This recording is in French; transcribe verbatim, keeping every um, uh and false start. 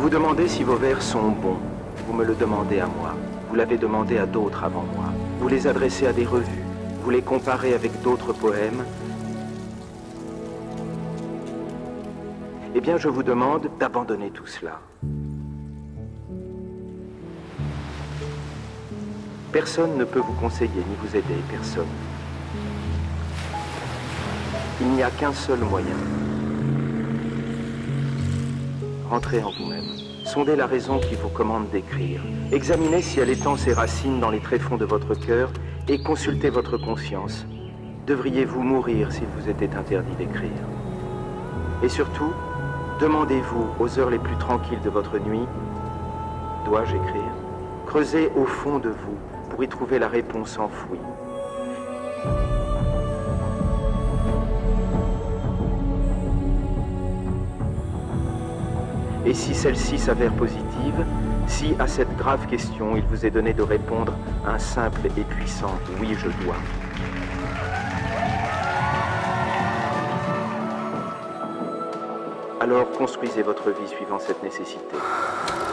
vous demandez si vos vers sont bons. Vous me le demandez à moi. Vous l'avez demandé à d'autres avant moi. Vous les adressez à des revues. Vous les comparez avec d'autres poèmes. Eh bien, je vous demande d'abandonner tout cela. Personne ne peut vous conseiller ni vous aider, personne. Il n'y a qu'un seul moyen. Rentrez en vous-même. Sondez la raison qui vous commande d'écrire. Examinez si elle étend ses racines dans les tréfonds de votre cœur et consultez votre conscience. Devriez-vous mourir s'il vous était interdit d'écrire? Et surtout, demandez-vous aux heures les plus tranquilles de votre nuit, dois-je écrire? Creusez au fond de vous pour y trouver la réponse enfouie. Et si celle-ci s'avère positive, si à cette grave question il vous est donné de répondre un simple et puissant « oui, je dois », alors construisez votre vie suivant cette nécessité.